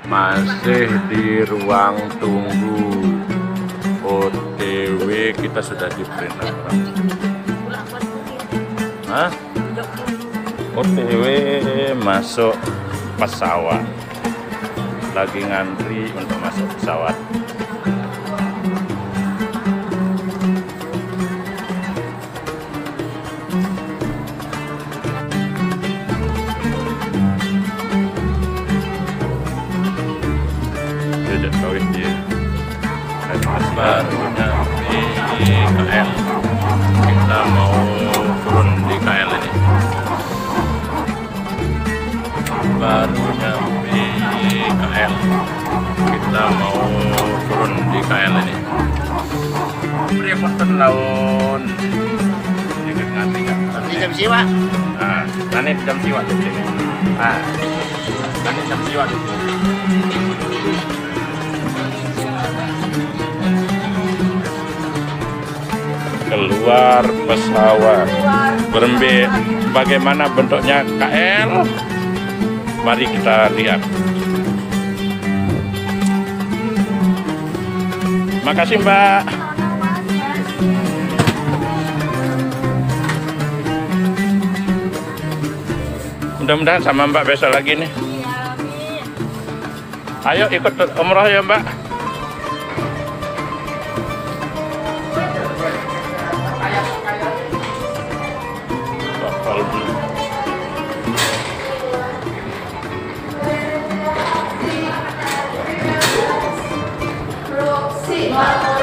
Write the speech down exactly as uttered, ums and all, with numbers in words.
Masih di ruang tunggu O T W, kita sudah di Prinagram. Hah? O T W masuk pesawat, lagi ngantri untuk masuk pesawat. Tidak kawin dia baru nyampe K L. Kita mau turun di K L ini. Baru nyampe K L. Kita mau turun di K L ini. Pripun laun. Ini nganti kan. Di jam siwa. Nah, nanti jam siwa di sini. Ah, nanti jam siwa di sini. Keluar pesawat. Berembe, bagaimana bentuknya K L? Mari kita lihat. Makasih Mbak. Mudah-mudahan sama Mbak besok lagi nih. Ayo ikut umroh ya Mbak. Proxima.